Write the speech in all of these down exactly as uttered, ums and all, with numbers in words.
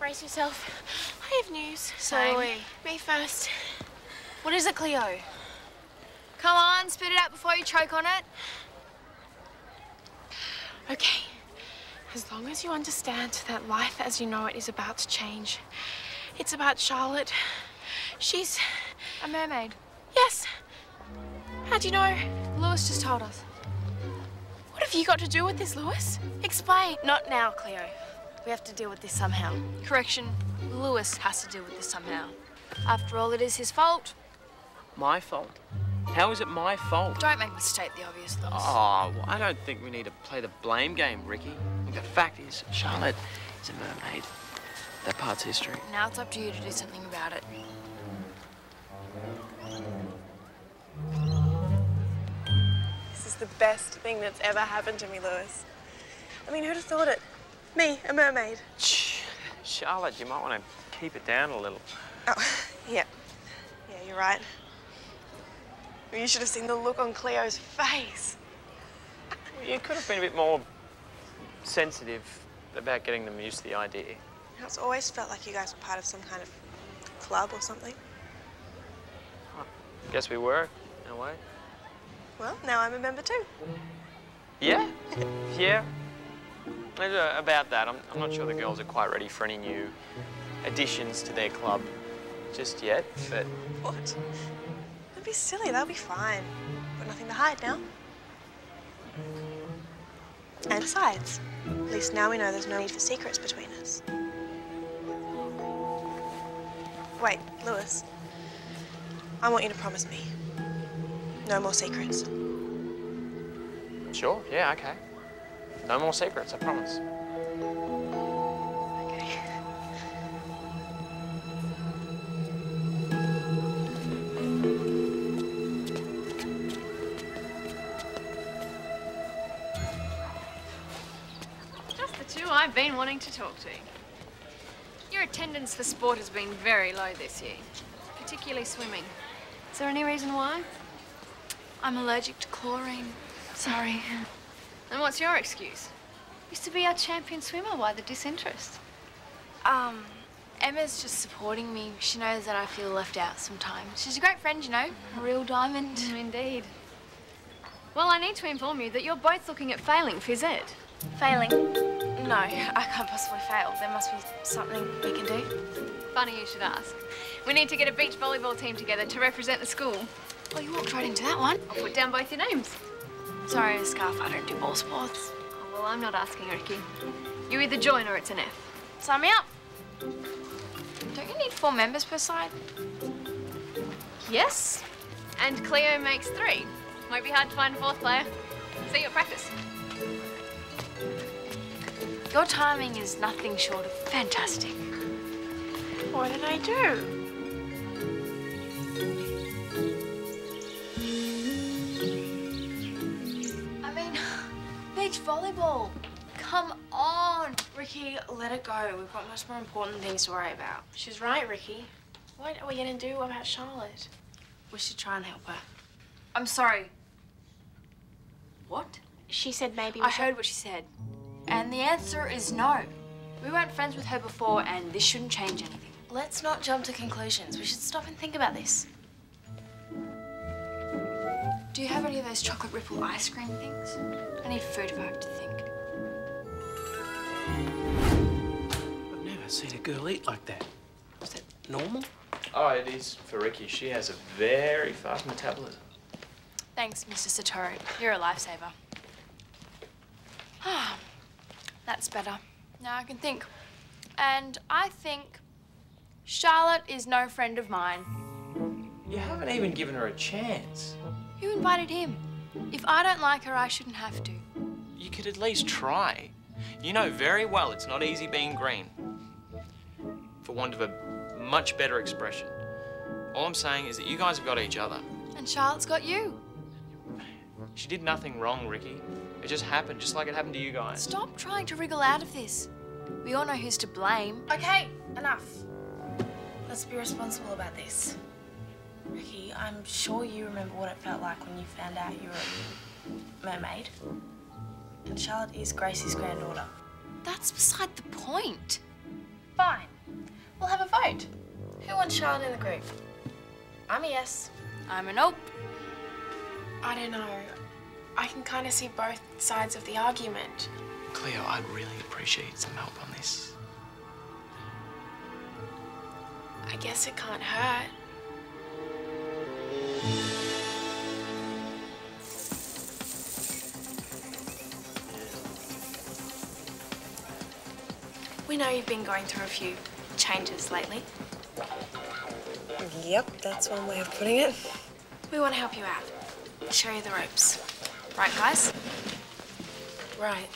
brace yourself. I have news. So do we. Me first. What is it, Cleo? Come on, spit it out before you choke on it. Okay. As long as you understand that life as you know it is about to change. It's about Charlotte. She's... a mermaid. Yes. How do you know? Lewis just told us. What have you got to do with this, Lewis? Explain. Not now, Cleo. We have to deal with this somehow. Correction, Lewis has to deal with this somehow. After all, it is his fault. My fault? How is it my fault? Don't make me state the obvious, Lewis. Oh, well, I don't think we need to play the blame game, Rikki. The fact is, Charlotte is a mermaid. That part's history. Now it's up to you to do something about it. This is the best thing that's ever happened to me, Lewis. I mean, who'd have thought it? Me, a mermaid. Shh. Charlotte, you might want to keep it down a little. Oh, yeah. Yeah, you're right. You should have seen the look on Cleo's face. Well, you could have been a bit more sensitive about getting them used to the idea. It's always felt like you guys were part of some kind of club or something. I guess we were, in a way. Well, now I'm a member too. Yeah? Yeah. Uh, about that, I'm, I'm not sure the girls are quite ready for any new additions to their club just yet, but... What? Don't be silly, they'll be fine. Got nothing to hide now. And besides, at least now we know there's no need for secrets between us. Wait, Lewis. I want you to promise me. No more secrets. Sure, yeah, okay. No more secrets, I promise. Okay. Just the two I've been wanting to talk to. Your attendance for sport has been very low this year, particularly swimming. Is there any reason why? I'm allergic to chlorine. Sorry. And what's your excuse? Used to be our champion swimmer. Why the disinterest? Um, Emma's just supporting me. She knows that I feel left out sometimes. She's a great friend, you know, a real diamond. Mm, indeed. Well, I need to inform you that you're both looking at failing phys ed. Failing? No, I can't possibly fail. There must be something we can do. Funny you should ask. We need to get a beach volleyball team together to represent the school. Oh, you walked right into that one. I'll put down both your names. Sorry, Scarf, I don't do ball sports. Oh, well, I'm not asking, Rikki. You either join or it's an F. Sign me up. Don't you need four members per side? Yes. And Cleo makes three. Won't be hard to find a fourth player. See you at practice. Your timing is nothing short of fantastic. What did I do? I mean, beach volleyball. Come on. Rikki, let it go. We've got much more important things to worry about. She's right, Rikki. What are we gonna do about Charlotte? We should try and help her. I'm sorry. What? She said maybe we I should... heard what she said. And the answer is no. We weren't friends with her before, and this shouldn't change anything. Let's not jump to conclusions. We should stop and think about this. Do you have any of those chocolate ripple ice cream things? I need food if I have to think. I've never seen a girl eat like that. Is that normal? Oh, it is for Rikki. She has a very fast metabolism. Thanks, Mister Satoru. You're a lifesaver. Ah, that's better. Now I can think. And I think Charlotte is no friend of mine. You haven't even given her a chance. Who invited him? If I don't like her, I shouldn't have to. You could at least try. You know very well it's not easy being green. For want of a much better expression. All I'm saying is that you guys have got each other. And Charlotte's got you. She did nothing wrong, Rikki. It just happened, just like it happened to you guys. Stop trying to wriggle out of this. We all know who's to blame. Okay, enough. Let's be responsible about this. Rikki, I'm sure you remember what it felt like when you found out you were a mermaid. And Charlotte is Gracie's granddaughter. That's beside the point. Fine. We'll have a vote. Who wants Charlotte in the group? I'm a yes. I'm a nope. I don't know. I can kind of see both sides of the argument. Cleo, I'd really appreciate some help on this. I guess it can't hurt. We know you've been going through a few changes lately. Yep, that's one way of putting it. We want to help you out. Show you the ropes. Right, guys? Right.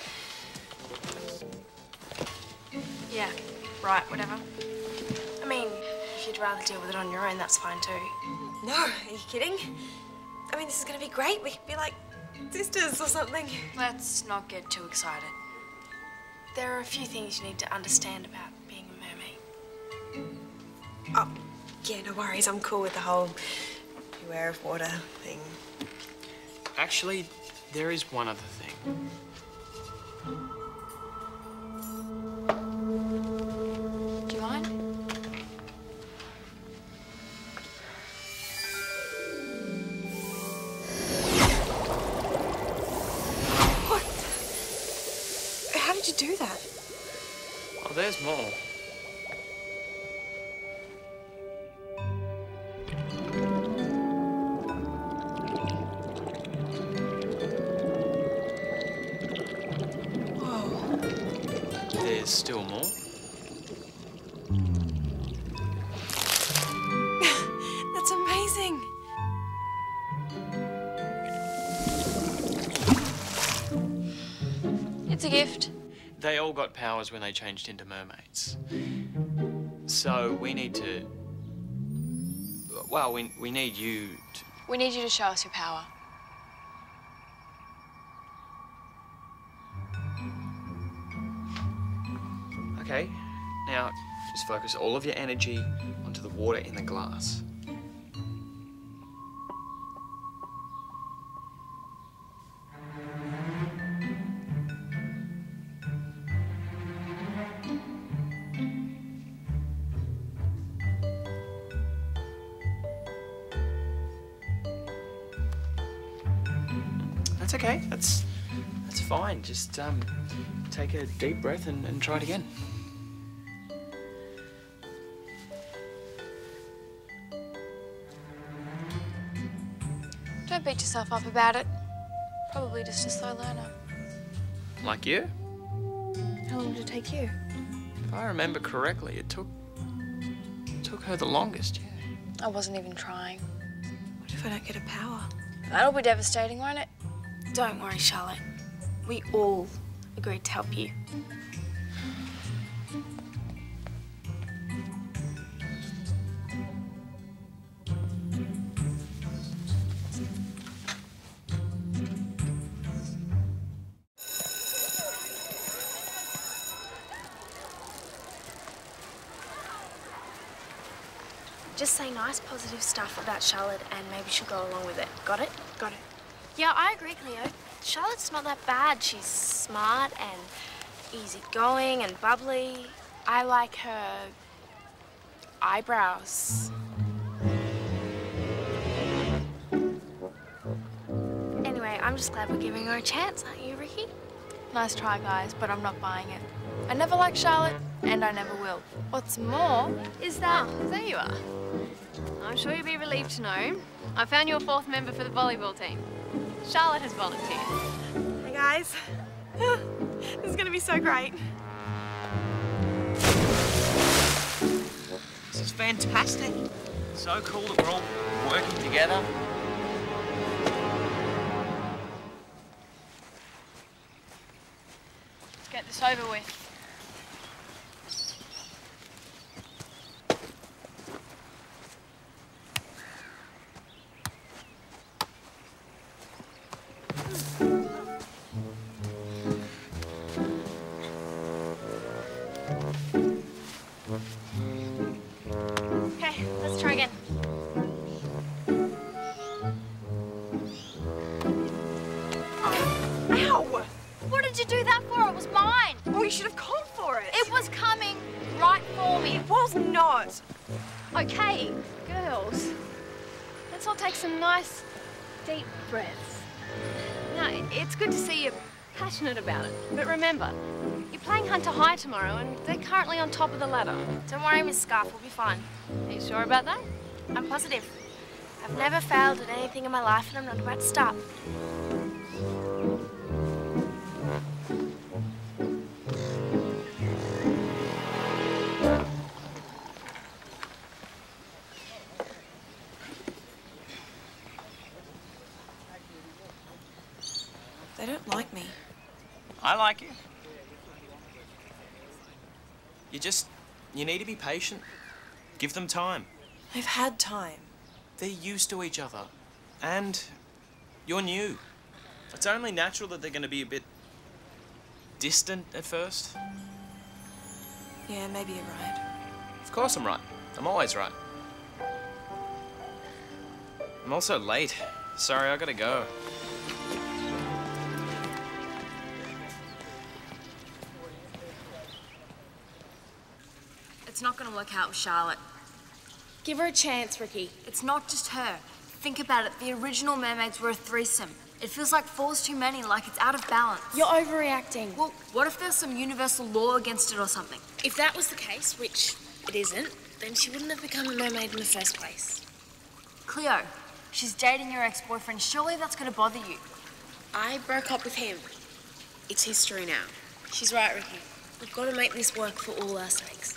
Yeah, right, whatever. I mean, if you'd rather deal with it on your own, that's fine too. No, are you kidding? I mean, this is gonna be great. We could be like sisters or something. Let's not get too excited. There are a few things you need to understand about being a mermaid. Oh, yeah, no worries. I'm cool with the whole beware of water thing. Actually, there is one other thing. Do you mind? What? How did you do that? Oh, there's more. There's still more. That's amazing. It's a gift. They all got powers when they changed into mermaids. So we need to... Well, we, we need you to... We need you to show us your power. Okay, now just focus all of your energy onto the water in the glass. That's okay, that's, that's fine. Just um, take a deep breath and, and try it again. Don't beat yourself up about it. Probably just a slow learner. Like you? How long did it take you? If I remember correctly, it took it took her the longest, yeah. I wasn't even trying. What if I don't get a power? That'll be devastating, won't it? Don't worry, Charlotte. We all agreed to help you. Just say nice, positive stuff about Charlotte and maybe she'll go along with it. Got it? Got it. Yeah, I agree, Cleo. Charlotte's not that bad. She's smart and easygoing and bubbly. I like her eyebrows. Anyway, I'm just glad we're giving her a chance, aren't you, Rikki? Nice try, guys, but I'm not buying it. I never liked Charlotte, and I never will. What's more is that... Oh, there you are. I'm sure you'll be relieved to know I found you a fourth member for the volleyball team. Charlotte has volunteered. Hey, guys. This is gonna be so great. This is fantastic. So cool that we're all working together. Let's get this over with. Okay, let's try again. Ow! What did you do that for? It was mine. Oh, you should have called for it. It was coming right for me. It was not. Okay, girls. Let's all take some nice, deep breaths. Now, it's good to see you're passionate about it. But remember, you're playing Hunter High tomorrow and they're currently on top of the ladder. Don't worry, Miss Scarf, we'll be fine. Are you sure about that? I'm positive. I've never failed at anything in my life and I'm not about to stop. They don't like me. I like you. You just, you need to be patient. Give them time. They've had time. They're used to each other. And you're new. It's only natural that they're going to be a bit distant at first. Yeah, maybe you're right. Of course I'm right. I'm always right. I'm also late. Sorry, I gotta go. It's not gonna work out with Charlotte. Give her a chance, Rikki. It's not just her. Think about it. The original mermaids were a threesome. It feels like four's too many, like it's out of balance. You're overreacting. Well, what if there's some universal law against it or something? If that was the case, which it isn't, then she wouldn't have become a mermaid in the first place. Cleo, she's dating your ex-boyfriend. Surely that's gonna bother you. I broke up with him. It's history now. She's right, Rikki. We've got to make this work for all our sakes.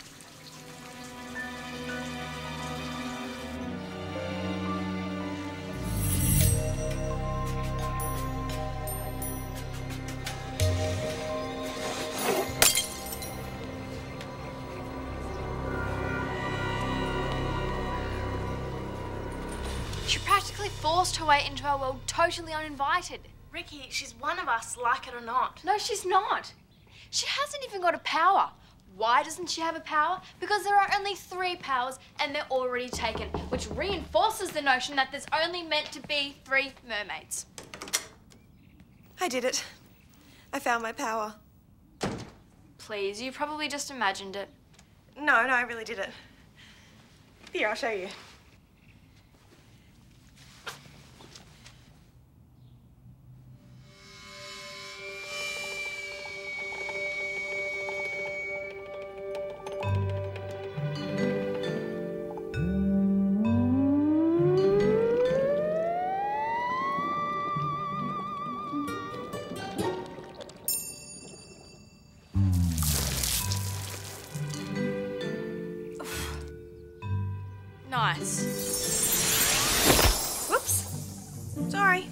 She practically forced her way into our world totally uninvited. Rikki, she's one of us, like it or not. No, she's not. She hasn't even got a power. Why doesn't she have a power? Because there are only three powers and they're already taken, which reinforces the notion that there's only meant to be three mermaids. I did it. I found my power. Please, you probably just imagined it. No, no, I really did it. Here, I'll show you. Nice. Whoops. Sorry.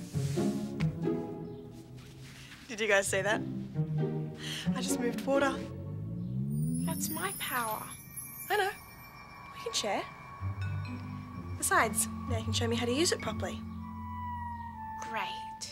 Did you guys see that? I just moved water. That's my power. I know. We can share. Besides, now you can show me how to use it properly. Great.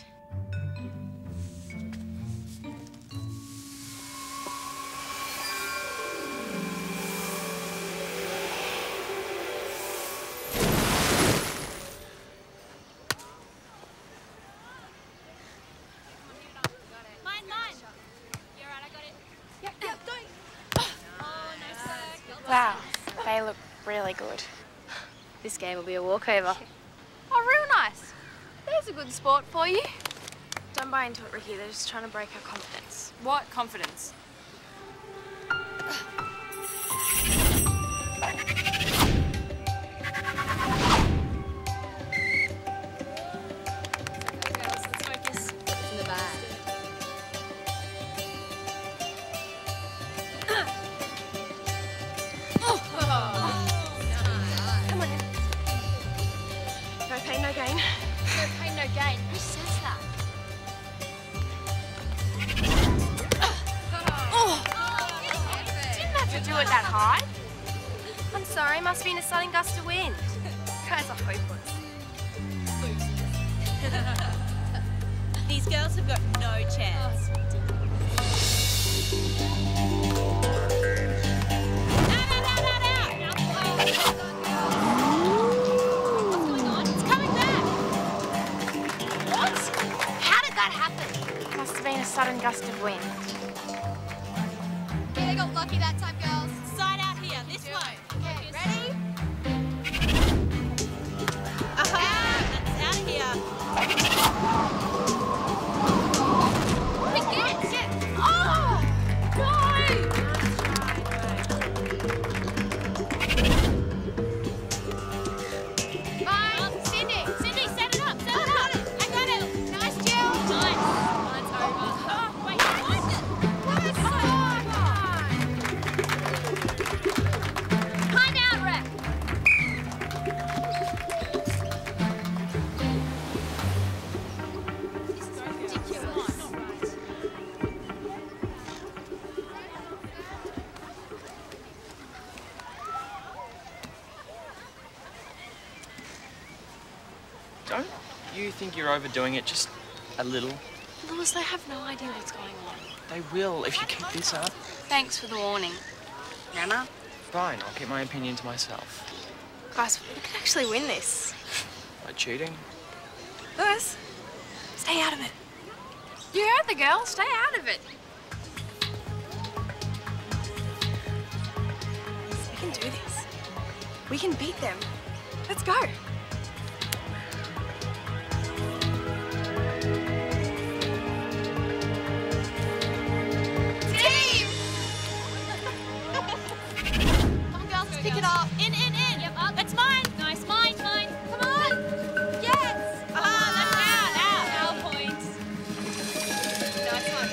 Wow, they look really good. This game will be a walkover. Oh, real nice. There's a good sport for you. Don't buy into it, Rikki. They're just trying to break her confidence. What confidence? No gain. No pain, no gain. Who says that? Oh! Didn't have to do it that high. I'm sorry, must be in a sudden gust of wind. You guys are hopeless. These girls have got no chance. Must have been a sudden gust of wind. Yeah, got lucky that time, girls. Side out here, this way. you think you're overdoing it just a little? Lewis, they have no idea what's going on. They will if you keep this up. Thanks for the warning. Nana? Fine, I'll keep my opinion to myself. Guys, we could actually win this. By cheating? Lewis, stay out of it. You heard the girl. Stay out of it. We can do this. We can beat them. Let's go. Team! Come on, girls. Let's pick it up. In, in, in. Yep, up. That's mine. Nice. Mine, mine. Come on. Yes. Ah, oh, that's out. Out. Our points. Nice one.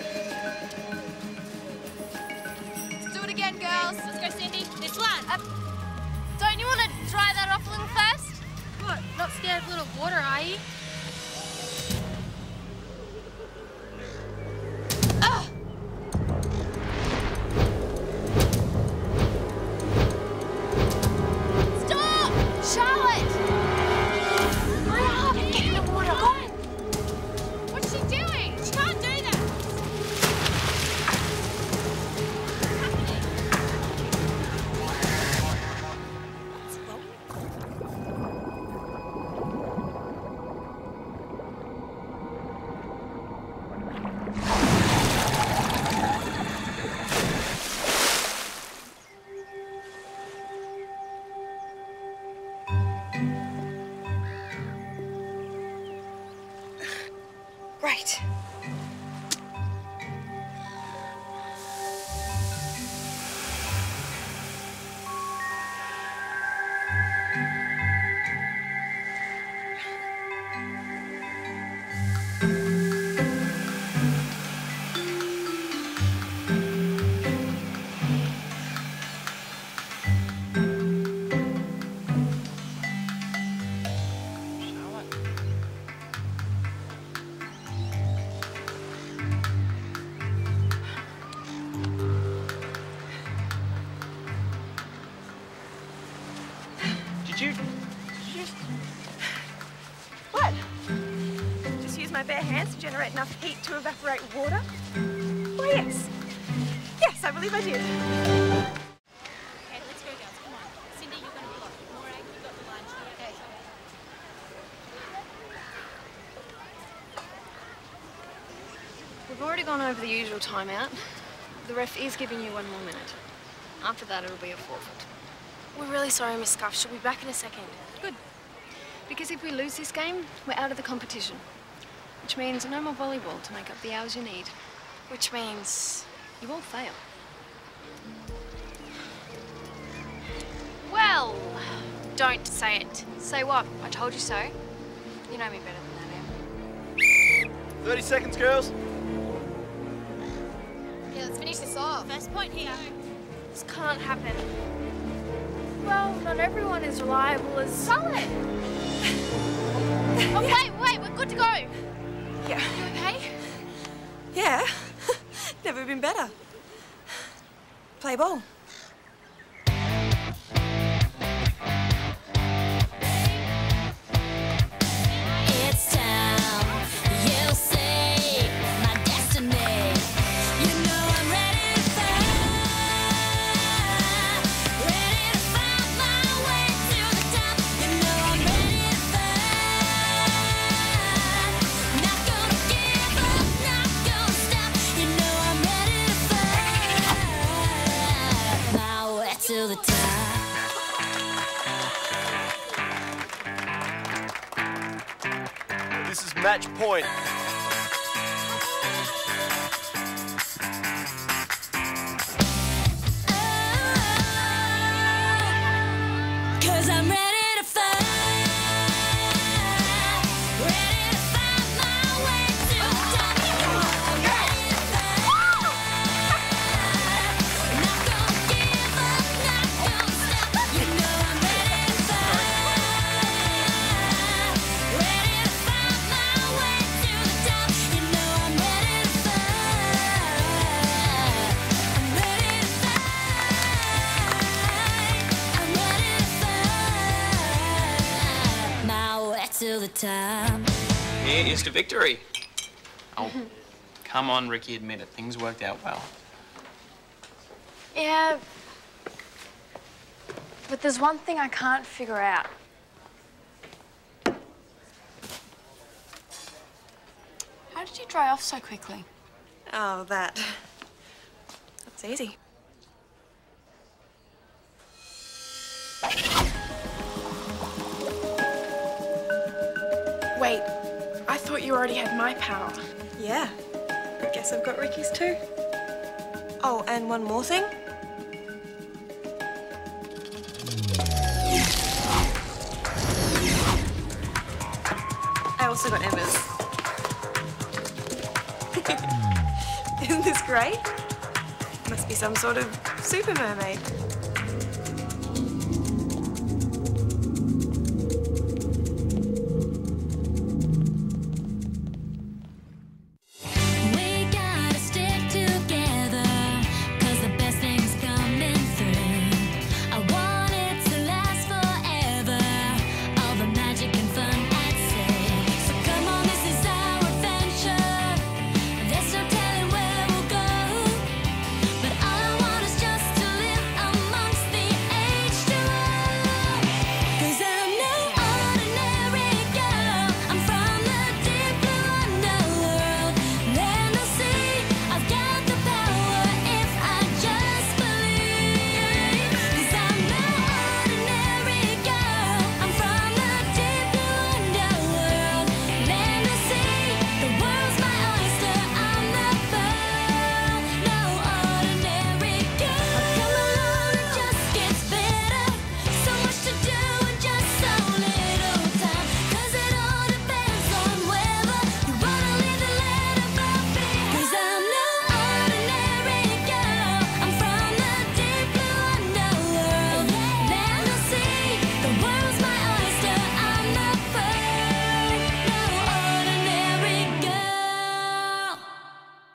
Let's do it again, girls. Let's go, Cindy. This one. Uh, don't you want to dry that off a little first? What? Not scared of a little water, are you? Ugh. Stop! Charlotte! Hurry up! Get in the water. Go on. What's she doing? She can't do that. What's happening? Right. Charlotte? Did you... Did you just... What? Just use my bare hands to generate enough heat to evaporate water? Why, yes. Yes, I believe I did. Okay, let's go, girls. Come on. Cindy, you're going to block. Morag, you got the lunch. Okay. We've already gone over the usual timeout. The ref is giving you one more minute. After that, it'll be a forfeit. We're really sorry, Miss Scuff. She'll be back in a second. Good. Because if we lose this game, we're out of the competition. Which means no more volleyball to make up the hours you need. Which means... You all fail. Well, Don't say it. say what? I told you so. You know me better than that, Em. thirty seconds, girls. Yeah, let's finish this off. First point here. This can't happen. Well, not everyone is reliable as... Solid! Oh, wait, wait, we're good to go. Yeah. You okay? Yeah. Never been better. Play ball. It's time. You'll see my destiny. You know I'm ready to fight. Ready to find my way to the top. You know I'm ready to fight. Not gonna give up, not gonna stop. You know I'm ready to fight. My way to the top. This is match point. Cause I'm ready to fight. Ready to find my way to the top. You know I'm ready to fight. Not gonna give up, not gonna stop. You know I'm ready to fight. Ready to find my way to the time. Here is to victory. Oh, come on, Rikki, admit it. Things worked out well. Yeah. But there's one thing I can't figure out. How did you dry off so quickly? Oh, that. That's easy. Wait, I thought you already had my power. Yeah. I guess I've got Rikki's too. Oh, and one more thing. I also got Emma's. Isn't this great? Must be some sort of super mermaid.